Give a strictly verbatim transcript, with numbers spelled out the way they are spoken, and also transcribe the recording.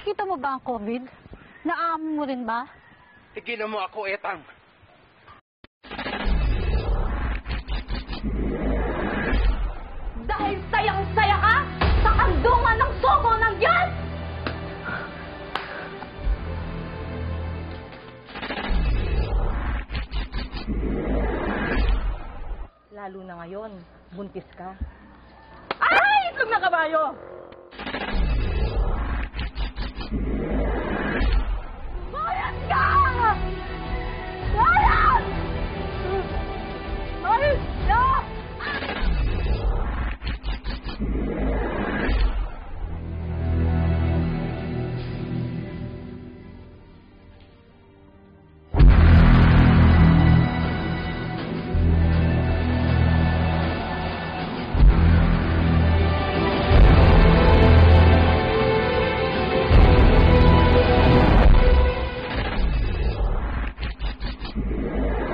Nakita mo ba ang COVID? Naamoy mo rin ba? Tigilan mo ako, Etang. Dahil sayang-saya ka sa kandungan ng sogo ng yan! Lalo na ngayon, buntis ka. Ay! Itlog na kabayo! Mayat ka! Mayat! Mayat ka! Yeah.